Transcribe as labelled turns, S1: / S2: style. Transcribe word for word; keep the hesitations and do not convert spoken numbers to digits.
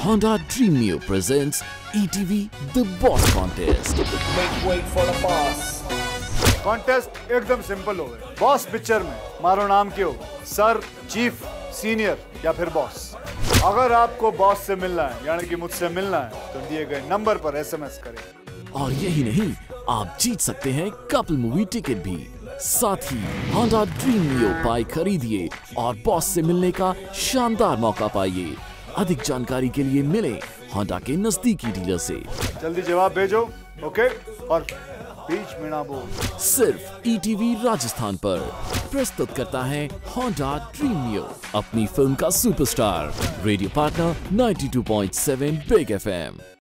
S1: Honda Dream Neo presents E T V The Boss Contest.
S2: Make way for the boss.
S3: Contest एकदम simple हो गए। Boss picture में मारो नाम क्यों, सर, चीफ, सीनियर या फिर बॉस। अगर आपको बॉस से मिलना है यानी कि मुझसे मिलना है तो दिए गए नंबर पर एसएमएस करें।
S1: और यही नहीं, आप जीत सकते हैं कपल मूवी टिकट भी। साथ ही Honda Dream Neo बाइक खरीदिए और बॉस से मिलने का शानदार मौका पाइए। अधिक जानकारी के लिए मिले Honda के नजदीकी डीलर से।
S3: जल्दी जवाब भेजो, ओके? और बीच में ना बोल।
S1: सिर्फ E T V राजस्थान पर प्रस्तुत करता है Honda Dream Neo, अपनी फिल्म का सुपरस्टार। रेडियो पार्टनर बानवे पॉइंट सात बिग एफ एम।